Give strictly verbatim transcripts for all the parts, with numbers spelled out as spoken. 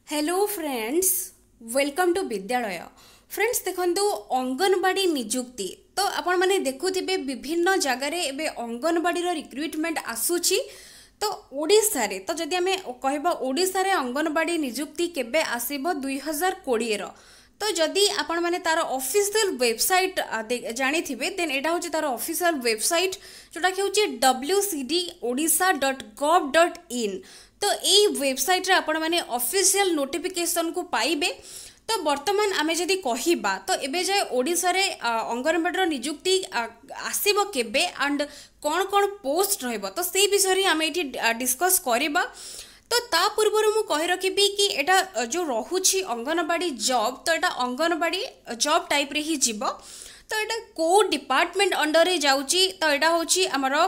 Hello friends, welcome to Vidyalaya. Friends देखंतु अंगनवाड़ी नियुक्ति तो आपण माने देखुथिबे विभिन्न जगार एबे अंगनवाड़ी रो रिक्रुटमेंट आसुची। तो ओडिसा रे तो जदि आमे कहबा ओडिसा रे अंगनवाड़ी नियुक्ति केबे आसीबो दुई हजार कोड़े रो। तो जदि आपण माने तार ऑफिशियल वेबसाइट जानी थिबे देन एटा होची तार ऑफिशियल वेबसाइट जोटा कि होची W C D Odisha dot gov dot in. तो यही वेबसाइट रे आपण माने ऑफिशियल नोटिफिकेशन को पाइबे। तो वर्तमान आमे जदि कहिबा तो एबे जाय ओडिसा रे अंगनवाड़ी नियुक्ति आसीबो केबे एंड कोन कोन पोस्ट रहइबो तो सेही विषय रे आमे एठी डिस्कस करिबा। तो ता पूर्व मु कहि रखिबी कि एटा जो रहुछि अंगनवाड़ी जॉब तो एटा अंगनवाड़ी जॉब टाइप रे ही जीवो। तो एटा को डिपार्टमेंट अंडर रे जाउछि तो एटा होछि हमरो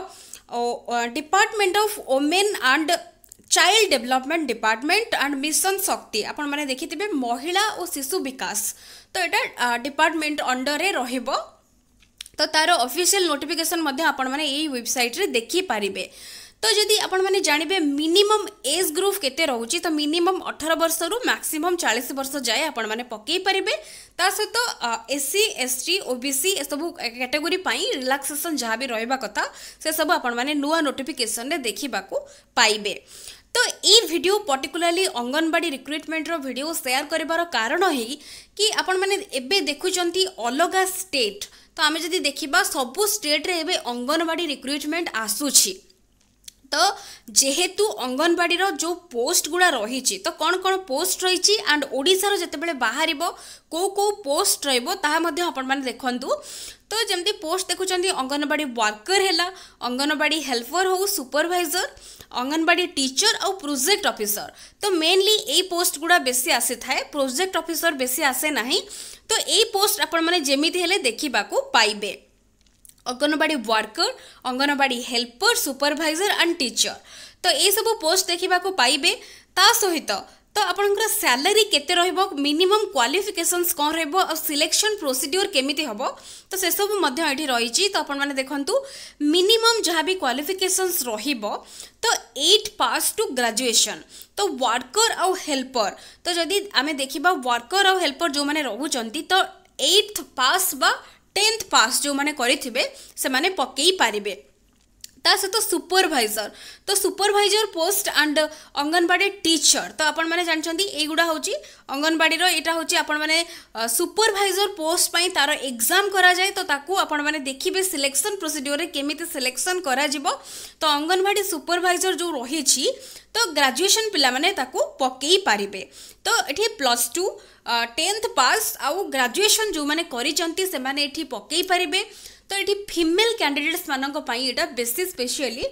department of women and child development department and mission Shakti आपण माने देखिथिबे महिला और शिशु विकास। तो एटा डिपार्टमेंट अंडर रे रहिबो। तो तार ऑफिशियल नोटिफिकेशन मध्ये आपण माने एई वेबसाइट रे देखि पारिबे। तो जदि आपण माने जानिबे मिनिमम एज ग्रुप केते रहउची तो मिनिमम अठारह वर्ष रु मैक्सिमम चालीस वर्ष जाए आपण माने पकई पारिबे। ता सहित एससी एसटी ओबीसी ए सब कैटेगरी पई रिलैक्सेशन जहाँ भी रहबा कथा से सब आपण माने नुआ नोटिफिकेशन रे देखिबाकू पाइबे। तो ये वीडियो पर्टिकुलरली अंगनवाड़ी रिक्रुटमेंट रो वीडियो शेयर करिवार कारण है कि आपण माने एबे देखुचंती अलगा स्टेट। तो आमे जदि देखिबा सबु स्टेट रे एबे अंगनवाड़ी रिक्रुटमेंट आसुची। तो जेहेतु अंगनवाड़ी रो जो पोस्ट गुड़ा रही तो कौन कौन पोस्ट रही एंड ओडिशा जितेबाला बाहर को को पोस्ट रहिबो ताहा मध्ये आपण माने देखंतु। तो जमती पोस्ट देखुचंती अंगनवाड़ी वर्कर हैला, अंगनवाड़ी हेल्पर हो, सुपरवाइजर, अंगनवाड़ी टीचर और प्रोजेक्ट ऑफिसर। तो मेनली ए पोस्ट गुड़ा बेसी आसी थाए, प्रोजेक्ट ऑफिसर बेसी आसे नाही। तो ए पोस्ट आपण माने जेमिति हेले देखिबाकू पाइबे anganwadi worker, anganwadi helper, supervisor and teacher. तो ये सब पोस्ट देखा पाइबे। ता सहित तो आपनकर सैलरी केते रहइबो, मिनिमम क्वालिफिकेशंस कौन रहइबो और सिलेक्शन प्रोसीड्यूर केमिति हबो तो से सब मध्य एठी रहिछि। तो आपण माने देखंतु मिनिमम जहाँ भी क्वालिफिकेशंस रहिबो तो एट पास टू ग्रेजुएशन। तो वर्कर और हेल्पर तो जदि आमे देखिबा वर्कर और हेल्पर जो माने रहुचंती तो एट पास बा टेंथ पास जो माने करिथिबे से माने पकेई पारिबे। ता सहित सुपरवाइजर तो supervisor post and anganwadi teacher. तो आपण माने जानचंदी एगुडा होची अंगनवाड़ी रो एटा होची आपण माने सुपरवाइजर पोस्ट पई तार एग्जाम करा जाय। तो ताकू आपण माने देखिबे सिलेक्शन प्रोसीड्यूर रे केमिति सिलेक्शन करा जिवो। तो अंगनवाड़ी सुपरवाइजर जो रहिछि तो ग्रेजुएशन पिला माने ताकू पकेई पारिबे। तो एठी प्लस टू टेंथ पास आउ ग्रेजुएशन जो माने करिचंती से माने एठी पकेई पारिबे। तो ये फीमेल कैंडिडेट्स मानक पई एटा बेसी स्पेशली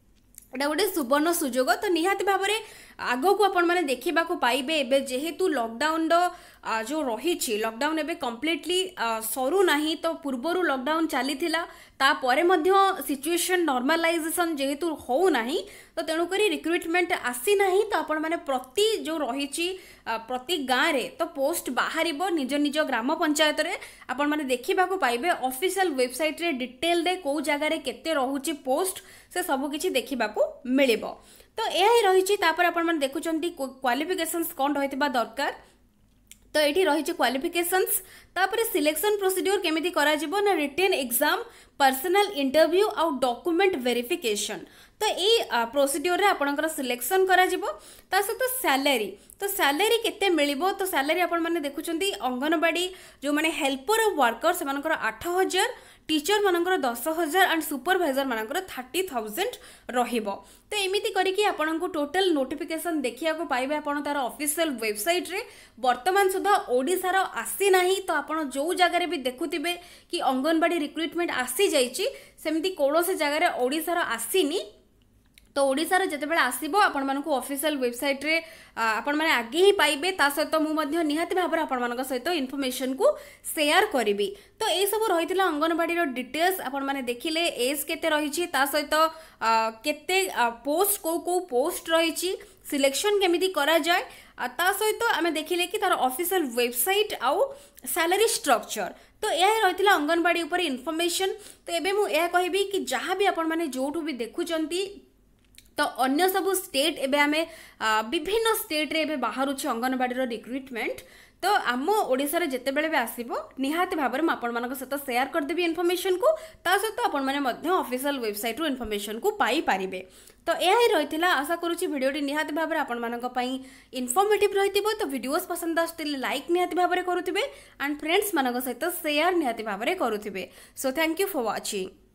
एटा गोटे सुवर्ण सुजोग। तो निहाती भाव में आगो को आपण माने देखिबा को पाइबे। एबे जेहेतु लॉकडाउन जो रही लॉकडाउन एबे कंप्लीटली सरू नाही तो पूर्वरु लॉकडाउन चली थिला तापरे मध्य सिचुएशन नॉर्मलाइजेशन जेहेतु हो नाही तो तेणुक रिक्रुटमेंट आसी नाही। तो आपण माने प्रति जो रही प्रति गाँव रे तो पोस्ट बाहर निज निज ग्राम पंचायत रे आपण माने देखिबा को पाइबे। ऑफिशियल वेबसाइट रे डिटेल रे को जगह रे केते रहुची पोस्ट से सब किछि देखिबा को मिलिबो। तो यह ही रही तापर आपण माने देखुचंती क्वालिफिकेशंस कौन रहितबा दरकार। तो ये रही क्वालिफिकेशंस तापर सिलेक्शन प्रोसीड्यूर केमिति करा जिवो ना रिटन एग्जाम, पर्सनल इंटरव्यू और डॉक्यूमेंट वेरिफिकेशन। तो ये प्रोसीड्यूर रे आपनकर सिलेक्शन करा जिवो। ता सहित सैलरी तो सैलरी केते मिलिबो तो सैलरी आपण माने देखुचंती अंगनवाड़ी जो माने हेल्पर और वर्कर से मानकर आठ हजार, टीचर मानकर दस हजार एंड सुपरवाइजर मानकर थर्टी थाउजेंड रहिबो। तो एमिति करिकि आपनको टोटल नोटिफिकेशन देखिया को पाइबे आपण तार ऑफिशियल वेबसाइट रे। वर्तमान सुधा ओडिसा रो आसी नाही तो आपण जो जगह रे भी देखुतिबे कि अंगनवाड़ी रिक्रुटमेंट आसी जाईची सेमिति कोनोसे जगह रे ओडिसा रो आसीनी। तो ओडिसा रे जतेबेला आसीबो आपण मानकु ऑफिशियल वेबसाइट रे आपण माने आगे ही पाइबे। ता सहित मु मध्य निहाती भाव में आपण मानक सहित इन्फॉर्मेशन को शेयर करिबी। तो ए सब रहितला अंगनवाड़ी रो डिटेल्स आपण माने देखिले एज केते रहिछि ता सहित केते पोस्ट को को पोस्ट रहिछि, सिलेक्शन केमिति करा जाय। ता सहित आमे देखिले कि तार ऑफिशियल वेबसाइट आउ सैलरी स्ट्रक्चर। तो यह रहितला अंगनवाड़ी ऊपर इन्फॉर्मेशन। तो एबे मु यह कहबी कि जहां भी आपण माने जोठु भी देखुचंती तो अन्य सब स्टेट एबे आमे विभिन्न स्टेट रे एबे बाहर अंगनवाड़ी रिक्रुटमेंट तो आम ओडिशा रे जेते बेले भी आसीबो निहाती भाबरे म आपण मानक सहित शेयर कर देबी इन्फॉर्मेशन को ता सहित आपण माने मध्य ऑफिशियल वेबसाइट रो इन्फॉर्मेशन को पाई पारिबे। तो यह ही रही आशा करुच्ची भिडियोटी निहाती भाव में आपण मानक पई इन्फॉर्मेटिव रही तो वीडियोस पसंद आसुतिले लाइक निहाती भाव में करुथिबे एंड फ्रेंड्स मानक सहित शेयर निहाती भाव में करुथिबे। So thank you for watching.